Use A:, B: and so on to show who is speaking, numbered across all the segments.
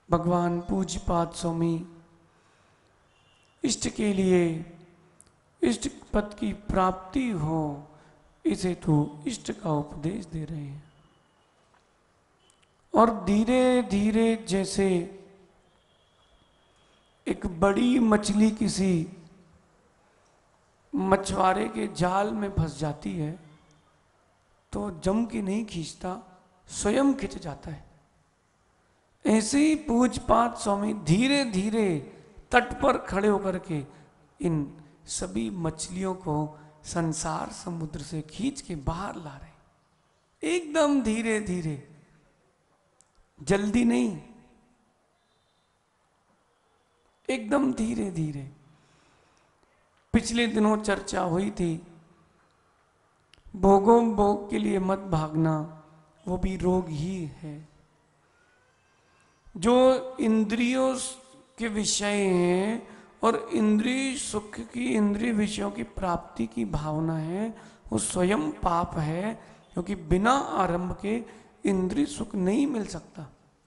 A: भगवान पूज्यपाद स्वामी इष्ट के लिए, इष्ट पद की प्राप्ति हो, इसे तो इष्ट का उपदेश दे रहे हैं। और धीरे धीरे जैसे एक बड़ी मछली किसी मछुआरे के जाल में फंस जाती है तो जम के नहीं खींचता, स्वयं खिंच जाता है। ऐसे ही पूज्यपाद स्वामी धीरे धीरे तट पर खड़े होकर के इन सभी मछलियों को संसार समुद्र से खींच के बाहर ला रहे, एकदम धीरे धीरे, जल्दी नहीं, एकदम धीरे धीरे। पिछले दिनों चर्चा हुई थी, भोगों भोग के लिए मत भागना, वो भी रोग ही है। जो इंद्रियों के विषय हैं और इंद्रिय सुख की, इंद्रिय विषयों की प्राप्ति की भावना है, वो स्वयं पाप है, क्योंकि बिना आरंभ के इंद्रिय सुख नहीं मिल सकता।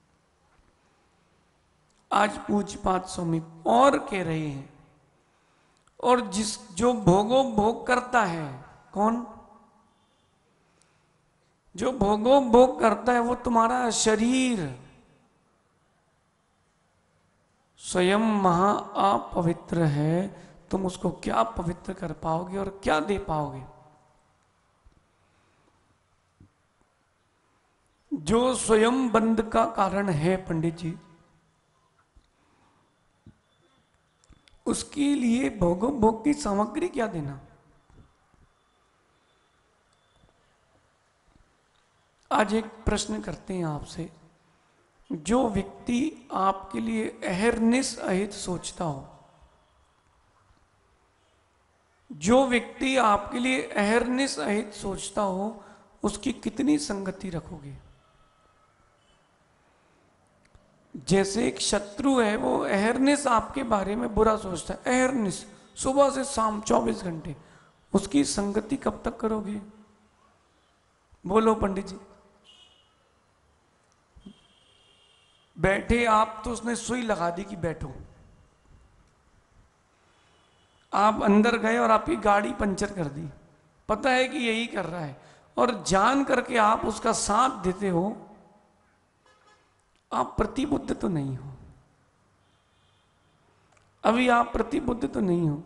A: आज पूज्यपाद स्वामी और कह रहे हैं, और जो भोगो भोग करता है, कौन? जो भोगो भोग करता है वो तुम्हारा शरीर स्वयं महा अपवित्र है। तुम उसको क्या पवित्र कर पाओगे और क्या दे पाओगे? जो स्वयं बंध का कारण है पंडित जी, उसके लिए भोगो भोग की सामग्री क्या देना? आज एक प्रश्न करते हैं आपसे, जो व्यक्ति आपके लिए अहरनिश अहित सोचता हो, जो व्यक्ति आपके लिए अहरनिश अहित सोचता हो, उसकी कितनी संगति रखोगे? जैसे एक शत्रु है, वो अहरनिश आपके बारे में बुरा सोचता है, अहरनिश, सुबह से शाम 24 घंटे, उसकी संगति कब तक करोगे? बोलो पंडित जी। बैठे आप तो उसने सुई लगा दी कि बैठो, आप अंदर गए और आपकी गाड़ी पंचर कर दी, पता है कि यही कर रहा है, और जान करके आप उसका साथ देते हो, आप प्रतिबुद्ध तो नहीं हो, अभी आप प्रतिबुद्ध तो नहीं हो।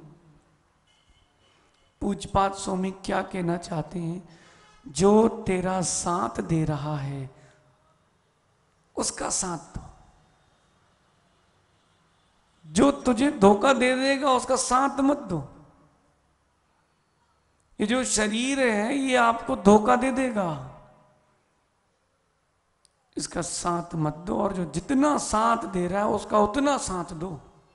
A: पूज्यपाद स्वामी क्या कहना चाहते हैं? जो तेरा साथ दे रहा है उसका साथ दो, जो तुझे धोखा दे देगा उसका साथ मत दो। ये जो शरीर है ये आपको धोखा दे देगा, इसका साथ मत दो, और जो जितना साथ दे रहा है उसका उतना साथ दो।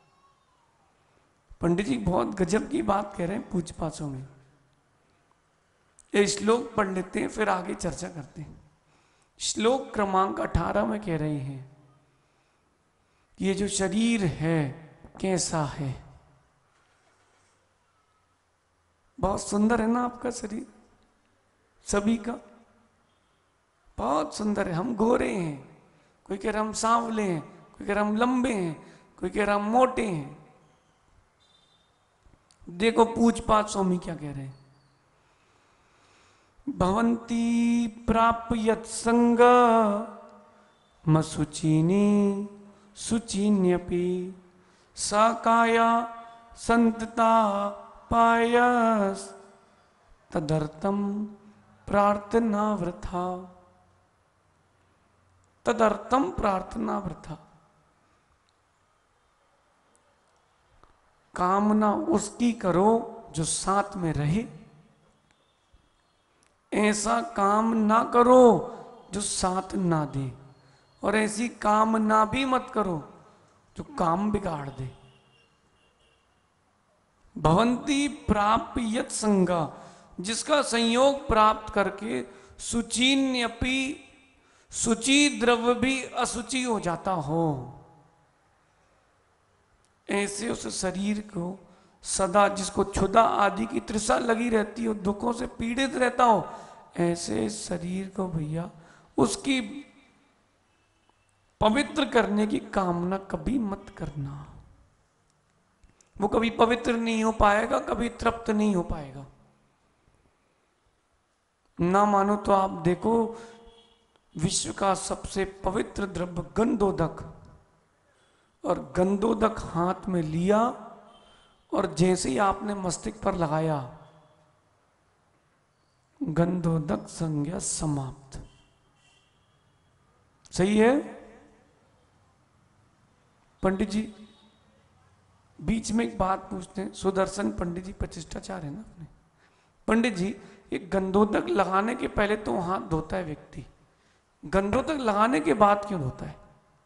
A: पंडित जी बहुत गजब की बात कह रहे हैं पूज्यपाद स्वामी। ये श्लोक पढ़ लेते हैं फिर आगे चर्चा करते हैं। श्लोक क्रमांक 18 में कह रहे हैं कि ये जो शरीर है कैसा है? बहुत सुंदर है ना आपका शरीर, सभी का बहुत सुंदर है। हम गोरे हैं, कोई कह रहा हम सांवले हैं, कोई कह रहा हम लंबे हैं, कोई कह रहा हम मोटे हैं। देखो पूज्यपाद स्वामी क्या कह रहे हैं, भवन्ति प्राप्यत संग मसुचीनी सुचीन्यपि सकाया संतता पायस तदर्थम प्रार्थना वृथा, तदर्थम प्रार्थना वृथा। कामना उसकी करो जो साथ में रहे, ऐसा काम ना करो जो साथ ना दे, और ऐसी कामना भी मत करो जो काम बिगाड़ दे। भवंती प्राप्यत संगा, जिसका संयोग प्राप्त करके सुचीन्यपि, सुचि द्रव्य भी असुचि हो जाता हो, ऐसे उस शरीर को सदा, जिसको क्षुधा आदि की तृषा लगी रहती हो, दुखों से पीड़ित रहता हो, ऐसे शरीर को भैया उसकी पवित्र करने की कामना कभी मत करना। वो कभी पवित्र नहीं हो पाएगा, कभी तृप्त नहीं हो पाएगा। ना मानो तो आप देखो, विश्व का सबसे पवित्र द्रव्य गंधोदक, और गंधोदक हाथ में लिया और जैसे ही आपने मस्तिष्क पर लगाया, गंधोदक संज्ञा समाप्त। सही है पंडित जी? बीच में एक बात पूछते हैं, सुदर्शन पंडित जी प्रतिष्ठाचार्य है ना अपने। पंडित जी, एक गंधोदक लगाने के पहले तो हाथ धोता है व्यक्ति, गंधोदक लगाने के बाद क्यों धोता है?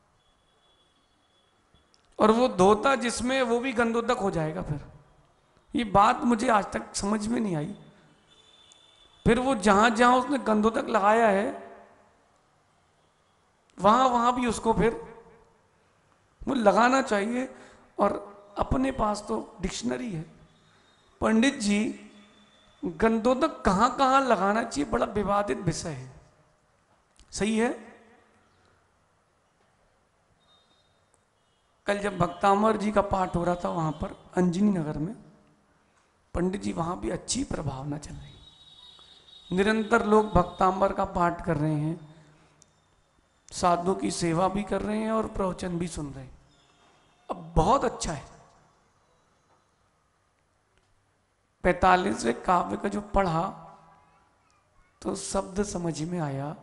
A: और वो धोता जिसमें वो भी गंधोदक हो जाएगा फिर? ये बात मुझे आज तक समझ में नहीं आई। फिर वो जहां जहां उसने गंधोदक लगाया है, वहां वहां भी उसको फिर वो लगाना चाहिए। और अपने पास तो डिक्शनरी है। पंडित जी, गंधोदक कहां कहां लगाना चाहिए, बड़ा विवादित विषय है। सही है? कल जब भक्तामर जी का पाठ हो रहा था वहां पर अंजनी नगर में, पंडित जी वहां भी अच्छी प्रभावना चल रही, निरंतर लोग भक्तांबर का पाठ कर रहे हैं, साधु की सेवा भी कर रहे हैं और प्रवचन भी सुन रहे हैं। अब बहुत अच्छा है। 45वें काव्य का जो पढ़ा तो शब्द समझ में आया,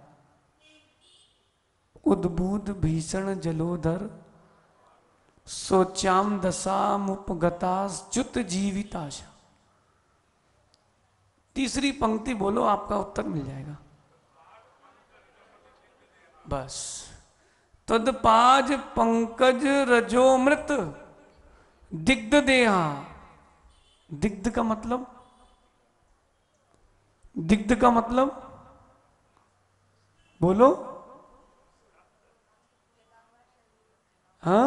A: उद्बुद भीषण जलोधर सोचाम दशामुपगताच्युत जीविताशा। तीसरी पंक्ति बोलो, आपका उत्तर मिल जाएगा। बस, तदपाज पंकज रजोमृत दिग्ध देहा। दिग्ध का मतलब, दिग्ध का मतलब बोलो। हाँ,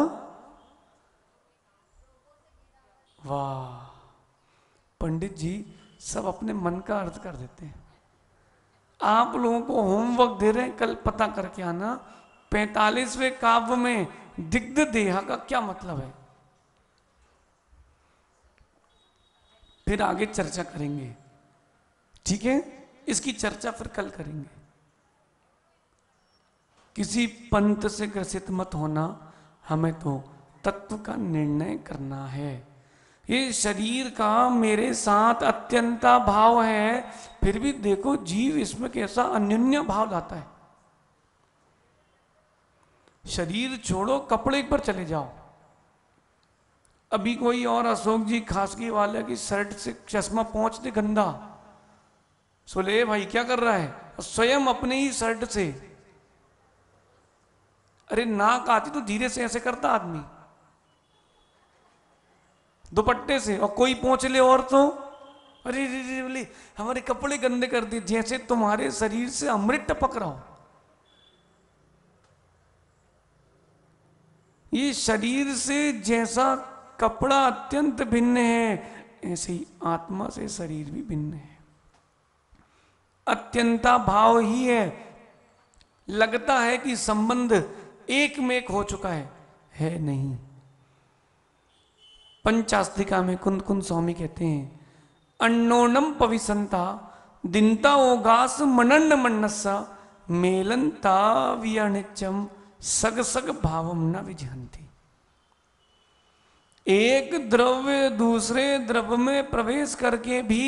A: वाह, पंडित जी सब अपने मन का अर्थ कर देते हैं। आप लोगों को होमवर्क दे रहे हैं, कल पता करके आना 45वें काव्य में दिग्ध देहा का क्या मतलब है। फिर आगे चर्चा करेंगे, ठीक है? इसकी चर्चा फिर कल करेंगे। किसी पंथ से ग्रसित मत होना, हमें तो तत्व का निर्णय करना है। ये शरीर का मेरे साथ अत्यंता भाव है, फिर भी देखो जीव इसमें कैसा अन्योन्य भाव लाता है। शरीर छोड़ो, कपड़े पर चले जाओ। अभी कोई और अशोक जी खासगी वाले की शर्ट से चश्मा पहुंच दे गंदा, सोले भाई क्या कर रहा है, स्वयं अपने ही शर्ट से। अरे नाक आती तो धीरे से ऐसे करता आदमी दुपट्टे से, और कोई पहुंच ले और तो अरे रे बोले हमारे कपड़े गंदे कर दिए, जैसे तुम्हारे शरीर से अमृत टपक रहा हो। ये शरीर से जैसा कपड़ा अत्यंत भिन्न है, ऐसे ही आत्मा से शरीर भी भिन्न है। अत्यंता भाव ही है। लगता है कि संबंध एक में एक हो चुका है नहीं। पंचास्त्रिका में कुंद कुंद स्वामी कहते हैं, अन्नोनम पविसंता दिनता ओगास मनंड मन्नसा मेलंता वियनिचम सग सग भावम न विजहंती। एक द्रव्य दूसरे द्रव्य में प्रवेश करके भी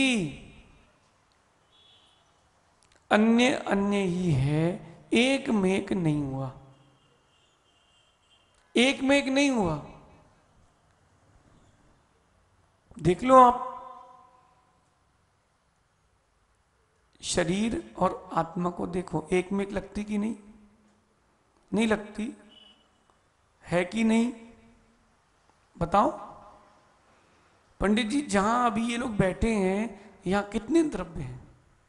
A: अन्य अन्य ही है, एक में एक नहीं हुआ। एक में एक नहीं हुआ। देख लो आप, शरीर और आत्मा को देखो, एक में एक लगती कि नहीं? नहीं लगती है कि नहीं? बताओ पंडित जी, जहां अभी ये लोग बैठे हैं यहां कितने द्रव्य हैं?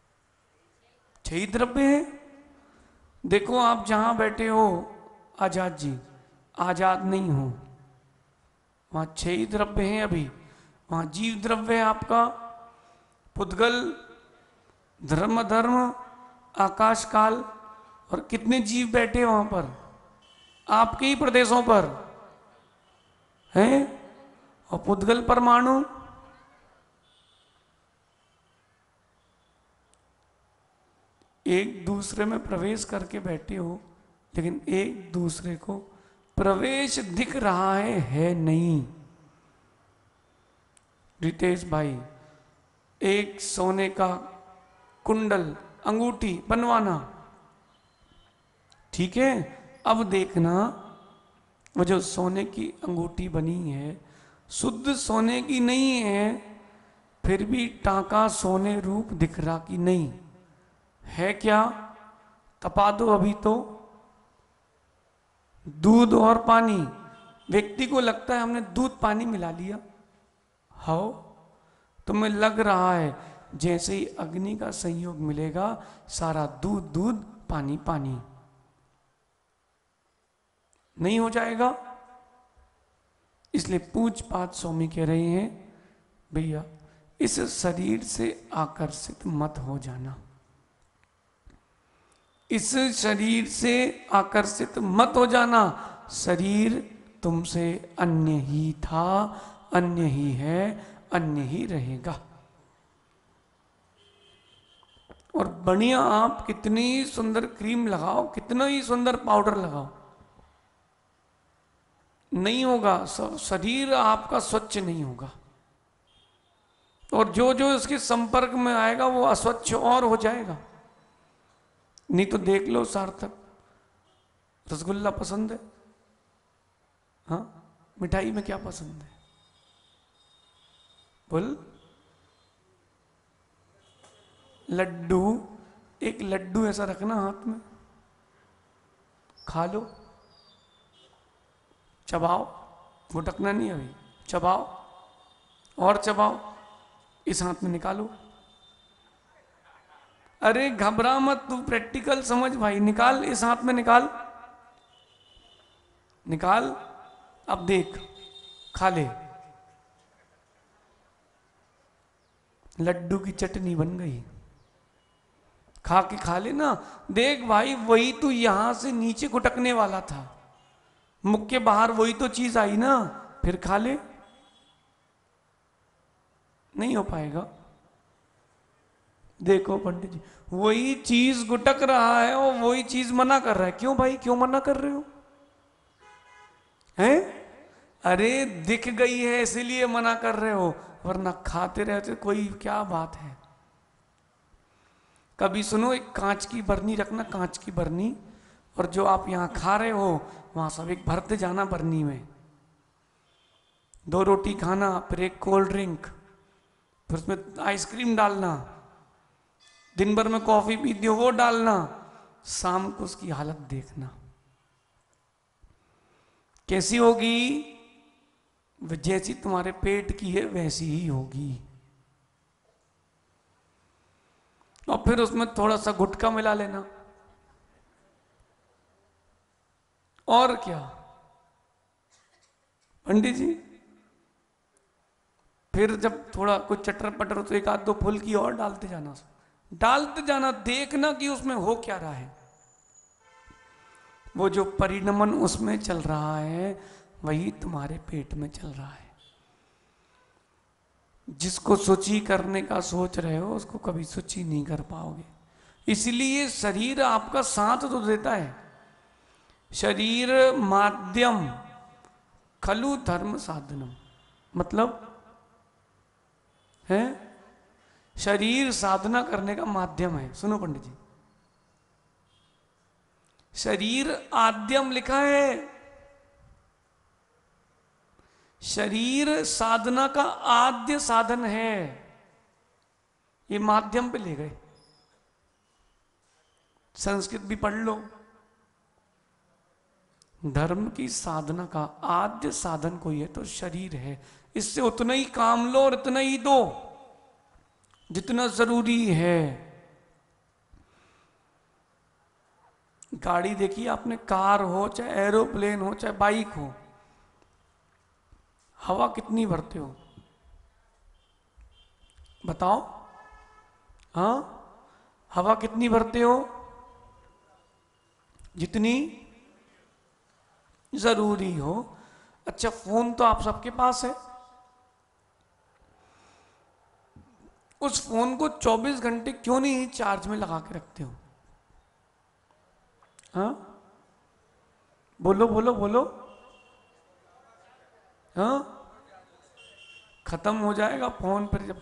A: 6 द्रव्य हैं। देखो आप जहां बैठे हो आजाद जी, आजाद नहीं हो, वहां 6 द्रव्य हैं। अभी वहां जीव द्रव्य है आपका, पुद्गल, धर्म धर्म, आकाश काल, और कितने जीव बैठे वहां पर? आपके ही प्रदेशों पर हैं, और पुद्गल परमाणु एक दूसरे में प्रवेश करके बैठे हो, लेकिन एक दूसरे को प्रवेश दिख रहा है नहीं। रितेश भाई, एक सोने का कुंडल अंगूठी बनवाना, ठीक है, अब देखना वो जो सोने की अंगूठी बनी है शुद्ध सोने की नहीं है, फिर भी टाका सोने रूप दिख रहा कि नहीं है? क्या तपा दो अभी तो, दूध और पानी, व्यक्ति को लगता है हमने दूध पानी मिला लिया, हाओ तुम्हें लग रहा है जैसे ही अग्नि का संयोग मिलेगा सारा दूध दूध पानी पानी नहीं हो जाएगा। इसलिए पूज्यपाद स्वामी कह रहे हैं भैया इस शरीर से आकर्षित मत हो जाना, इस शरीर से आकर्षित मत हो जाना। शरीर तुमसे अन्य ही था, अन्य ही है, अन्य ही रहेगा। और बढ़िया आप कितनी सुंदर क्रीम लगाओ, कितना ही सुंदर पाउडर लगाओ, नहीं होगा, शरीर आपका स्वच्छ नहीं होगा। और जो जो इसके संपर्क में आएगा वो अस्वच्छ और हो जाएगा। नहीं तो देख लो सार्थक, रसगुल्ला पसंद है? हाँ, मिठाई में क्या पसंद है बोल? लड्डू। एक लड्डू ऐसा रखना हाथ में, खा लो, चबाओ, घुटकना नहीं अभी, चबाओ और चबाओ, इस हाथ में निकालो। अरे घबरा मत, तू प्रैक्टिकल समझ भाई, निकाल, इस हाथ में निकाल, निकाल, अब देख, खा ले, लड्डू की चटनी बन गई, खा के खा ले ना। देख भाई, वही तो यहां से नीचे घुटकने वाला था, मुख के बाहर वही तो चीज आई ना, फिर खा ले, नहीं हो पाएगा। देखो पंडित जी, वही चीज गुटक रहा है और वही चीज मना कर रहा है। क्यों भाई, क्यों मना कर रहे हो? हैं? अरे दिख गई है इसीलिए मना कर रहे हो, वरना खाते रहते कोई क्या बात है। कभी सुनो, एक कांच की बरनी रखना, कांच की बरनी, और जो आप यहां खा रहे हो वहां सब एक भरते जाना बरनी में, 2 रोटी खाना, फिर एक कोल्ड ड्रिंक, फिर उसमें आइसक्रीम डालना, दिन भर में कॉफी पीती हो वो डालना, शाम को उसकी हालत देखना कैसी होगी। जैसी तुम्हारे पेट की है वैसी ही होगी। और फिर उसमें थोड़ा सा गुटखा मिला लेना, और क्या पंडित जी। फिर जब थोड़ा कुछ चटर पटर हो तो एक आध 2 फुल्की और डालते जाना, डालते जाना, देखना कि उसमें हो क्या रहा है। वो जो परिणमन उसमें चल रहा है वही तुम्हारे पेट में चल रहा है। जिसको शुचि करने का सोच रहे हो उसको कभी शुचि नहीं कर पाओगे। इसलिए शरीर आपका साथ तो देता है। शरीर माध्यम खलु धर्म साधनम, मतलब है शरीर साधना करने का माध्यम है। सुनो पंडित जी, शरीर आद्यम लिखा है, शरीर साधना का आद्य साधन है, ये माध्यम पे ले गए। संस्कृत भी पढ़ लो, धर्म की साधना का आद्य साधन कोई है तो शरीर है। इससे उतना ही काम लो और इतना ही दो जितना जरूरी है। गाड़ी देखी आपने, कार हो चाहे एरोप्लेन हो चाहे बाइक हो, हवा कितनी भरते हो बताओ? हाँ, हवा कितनी भरते हो? जितनी जरूरी हो। अच्छा, फोन तो आप सबके पास है, उस फोन को 24 घंटे क्यों नहीं चार्ज में लगा के रखते हो? हाँ, बोलो बोलो बोलो। हाँ, खत्म हो जाएगा फोन पर जब।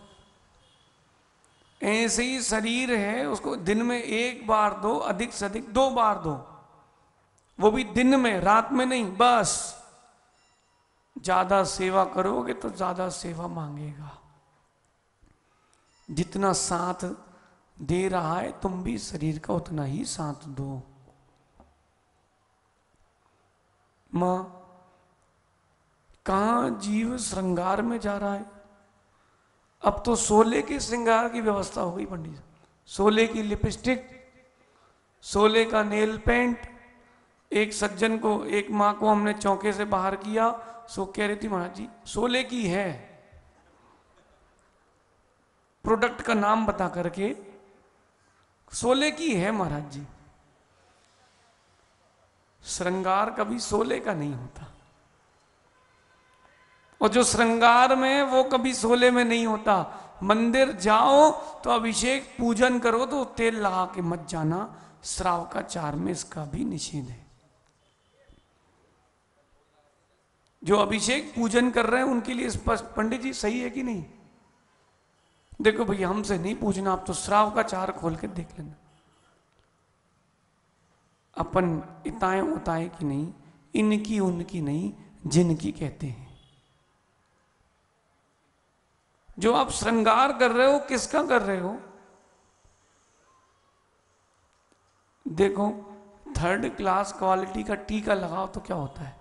A: ऐसे ही शरीर है, उसको दिन में एक बार दो, अधिक से अधिक 2 बार दो, वो भी दिन में, रात में नहीं। बस ज्यादा सेवा करोगे तो ज्यादा सेवा मांगेगा। जितना साथ दे रहा है तुम भी शरीर का उतना ही साथ दो। मां, कहां जीव श्रृंगार में जा रहा है? अब तो सोले के श्रृंगार की व्यवस्था हो गई पंडित। सोले की लिपस्टिक, सोले का नेल पेंट। एक सज्जन को, एक माँ को हमने चौके से बाहर किया, सो कह रही थी महाराज जी सोले की है, प्रोडक्ट का नाम बता करके, सोले की है महाराज जी। श्रृंगार कभी सोले का नहीं होता, और जो श्रृंगार में वो कभी सोले में नहीं होता। मंदिर जाओ तो अभिषेक पूजन करो तो तेल लगा के मत जाना, श्राव का 4 में इसका भी निषेध है। जो अभिषेक पूजन कर रहे हैं उनके लिए स्पष्ट, पंडित जी सही है कि नहीं? देखो भैया हमसे नहीं पूछना, आप तो श्राव का 4 खोल के देख लेना। अपन इताएं उताएं की नहीं, इनकी उनकी नहीं, जिनकी कहते हैं। जो आप श्रृंगार कर रहे हो किसका कर रहे हो? देखो 3rd क्लास क्वालिटी का टीका लगाओ तो क्या होता है?